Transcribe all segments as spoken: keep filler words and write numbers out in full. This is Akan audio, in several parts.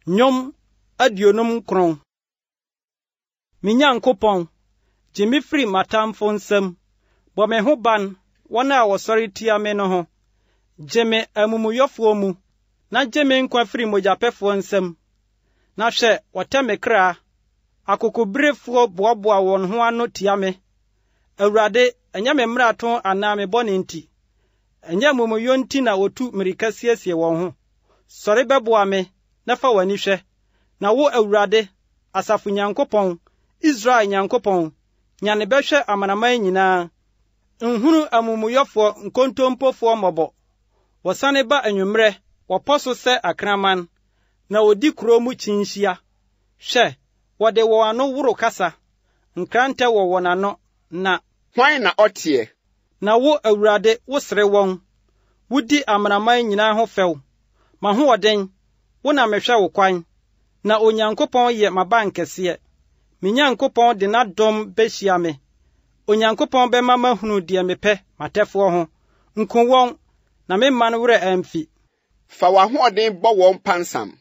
Nnwom aduonum kron. Me Nyankopɔn, gye me firi m'atamfo nsam, bɔ me ho ban wɔn a wɔsɔre tia me no ho. Gye me amumuyɔfoɔ mu, na gye me nkwa firi mogyapɛfoɔ nsam. Na hwɛ, wɔtɛ me kra, akokobirefoɔ boaboa wɔn ho ano tia me. Awurade, ɛnyɛ me mmarato anaa me bɔne nti, ɛnyɛ amumuyɔ nti na wotu mmirika siesie wɔn ho. Sɔre bɛboa me, na fa w'ani hwɛ. Na wo Awurade, Asafo Nyankopɔn, Israel Nyankopɔn, nyane bɛhwɛ amanaman nyinaa. Nhunu amumuyɔfoɔ nkontompofoɔ mmɔbɔ. Wɔsane ba anwummerɛ, wɔpɔ so sɛ akraman, na wodi kuro mu kyinhyia. Hwɛ, wɔde wɔn ano woro kasa, nkrantɛ wɔ wɔn ano, na hwan na ɔteɛ? Na wo Awurade, wo sere wɔn. Wodi amanaman nyinaa ho fɛw. Ma hoɔden, wo na mehwɛ wo kwan, na Onyankopɔn yɛ m'abankɛseɛ. Me Nyankopɔn de n'adom behyia me. Onyankopɔn bɛma mahunu deɛ mepɛ matɛfoɔ ho. Nko wɔn, na me man werɛ amfi. Fa w'ahoɔden bɔ wɔn pansam,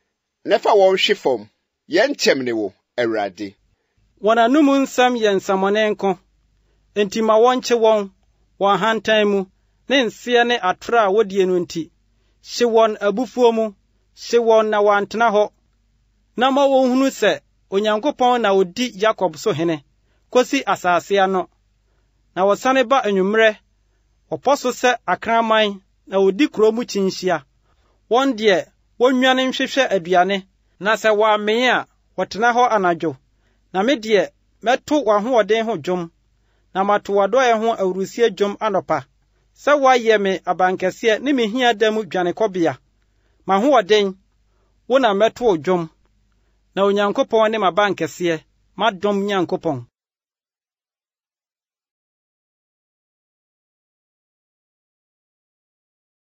na fa wɔn hwe fam. Yɛn kyɛm ne wo, Awurade. Wɔn anom nsɛm yɛ nsamɔne nko. Enti ma wɔnkye wɔn, wɔn hantan mu, ne nseɛ ne atoro a wodie no nti. Hye wɔn abufuo mu, hye wɔn na wɔantena hɔ. Na ma wɔnhunu sɛ, Onyankopɔn na odi Yakob so hene, kosi asase ano. Na wɔsane ba anwummerɛ, wɔpɔ so sɛ akraman, na wodi kuro mu kyinhyia. Wɔn deɛ, wɔnwane nhwehwɛ aduane, na sɛ wɔamee a, wɔtena hɔ anadwo. Na me deɛ, mɛto w'ahoɔden ho dwom, na mato w'adɔe ho awurusie dwom anɔpa. Sɛ woayɛ me abankɛseɛ ne me hia da mu dwanekɔbea. M'ahoɔden, wo na mɛto wo dwom. Na Onyankopɔn ne m'abankɛseɛ, m'adom Nyankopɔn.